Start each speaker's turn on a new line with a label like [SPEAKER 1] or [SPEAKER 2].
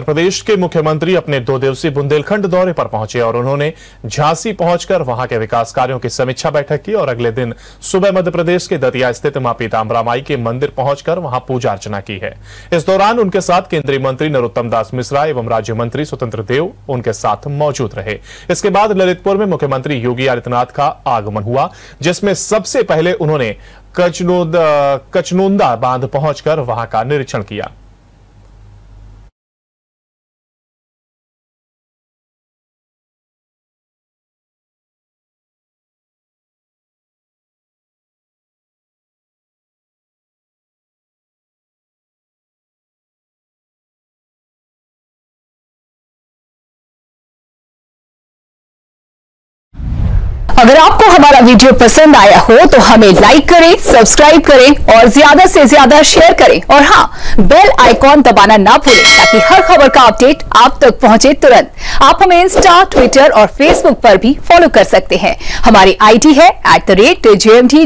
[SPEAKER 1] प्रदेश के मुख्यमंत्री अपने 2 दिवसीय बुंदेलखंड दौरे पर पहुंचे और उन्होंने झांसी पहुंचकर वहां के विकास कार्यों की समीक्षा बैठक की और अगले दिन सुबह मध्य प्रदेश के दतिया स्थित मां पीतांबरा माई के मंदिर पहुंचकर वहां पूजा अर्चना की है। इस दौरान उनके साथ केंद्रीय मंत्री नरोत्तम दास मिश्रा एवं राज्य मंत्री स्वतंत्र देव उनके साथ मौजूद रहे। इसके बाद ललितपुर में मुख्यमंत्री योगी आदित्यनाथ का आगमन हुआ, जिसमें सबसे पहले उन्होंने कचनोंदा बांध पहुंचकर वहां का निरीक्षण किया।
[SPEAKER 2] अगर आपको हमारा वीडियो पसंद आया हो तो हमें लाइक करें, सब्सक्राइब करें और ज्यादा से ज्यादा शेयर करें और हाँ, बेल आइकॉन दबाना ना भूलें ताकि हर खबर का अपडेट आप तक पहुंचे तुरंत। आप हमें इंस्टा, ट्विटर और फेसबुक पर भी फॉलो कर सकते हैं। हमारी आईडी है @JMT